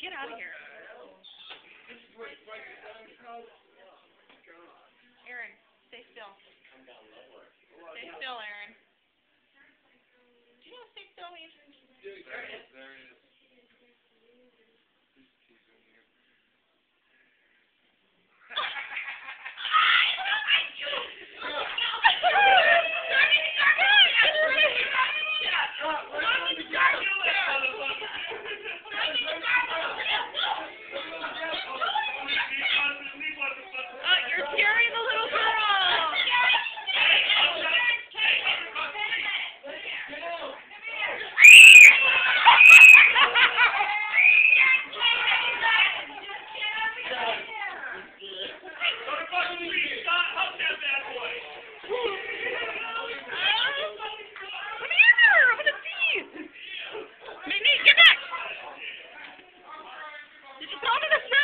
get out of here. Aaron, stay still. Stay still, Aaron. Do you know what stay still means? There he is. You're scaring the little girl. Get back! Did you throw him in the